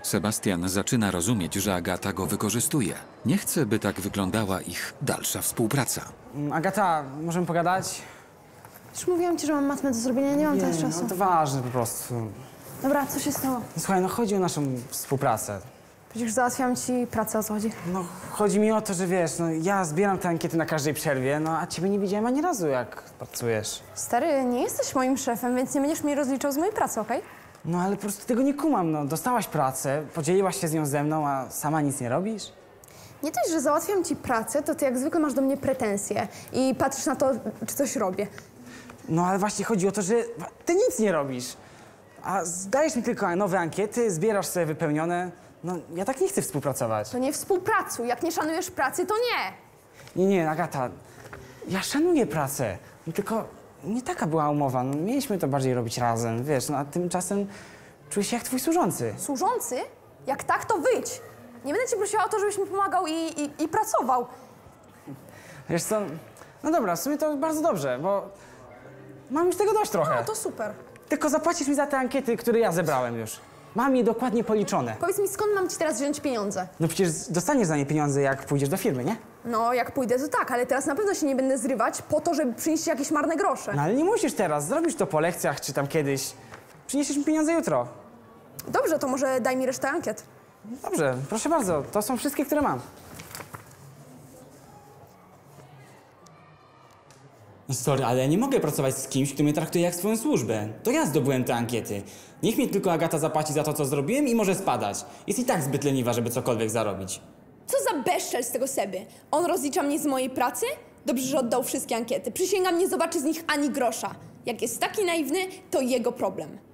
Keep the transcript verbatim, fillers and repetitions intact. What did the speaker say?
Sebastian zaczyna rozumieć, że Agata go wykorzystuje. Nie chce, by tak wyglądała ich dalsza współpraca. Mm, Agata, możemy pogadać? Już mówiłam ci, że mam matmę do zrobienia, nie mam teraz Nie, czasu. no to ważne po prostu. Dobra, co się stało? No, słuchaj, no chodzi o naszą współpracę. Przecież załatwiam ci pracę, o co chodzi? No chodzi mi o to, że wiesz, no ja zbieram te ankiety na każdej przerwie, no a ciebie nie widziałem ani razu, jak pracujesz. Stary, nie jesteś moim szefem, więc nie będziesz mnie rozliczał z mojej pracy, okej? No ale po prostu tego nie kumam, no. Dostałaś pracę, podzieliłaś się z nią ze mną, a sama nic nie robisz? Nie dość, że załatwiam ci pracę, to ty jak zwykle masz do mnie pretensje i patrzysz na to, czy coś robię. No ale właśnie chodzi o to, że ty nic nie robisz. A zdajesz mi tylko nowe ankiety, zbierasz sobie wypełnione. No ja tak nie chcę współpracować. To nie współpracuj, jak nie szanujesz pracy, to nie! Nie, nie, Agata, ja szanuję pracę, no, tylko nie taka była umowa. No, mieliśmy to bardziej robić razem, wiesz, no a tymczasem czuję się jak twój służący. Służący? Jak tak, to wyjdź! Nie będę ci prosiła o to, żebyś mi pomagał i, i, i pracował. Wiesz co, no dobra, w sumie to bardzo dobrze, bo mam już tego dość trochę. No to super. Tylko zapłacisz mi za te ankiety, które ja zebrałem już. Mam je dokładnie policzone. Powiedz mi, skąd mam ci teraz wziąć pieniądze? No przecież dostaniesz za nie pieniądze, jak pójdziesz do firmy, nie? No, jak pójdę, to tak, ale teraz na pewno się nie będę zrywać po to, żeby przynieść ci jakieś marne grosze. No ale nie musisz teraz, zrobisz to po lekcjach czy tam kiedyś. Przyniesiesz mi pieniądze jutro. Dobrze, to może daj mi resztę ankiet. Dobrze, proszę bardzo, to są wszystkie, które mam. No sorry, ale ja nie mogę pracować z kimś, kto mnie traktuje jak swoją służbę. To ja zdobyłem te ankiety. Niech mi tylko Agata zapłaci za to, co zrobiłem i może spadać. Jest i tak zbyt leniwa, żeby cokolwiek zarobić. Co za bezczel z tego Seby? On rozlicza mnie z mojej pracy? Dobrze, że oddał wszystkie ankiety. Przysięgam, nie zobaczy z nich ani grosza. Jak jest taki naiwny, to jego problem.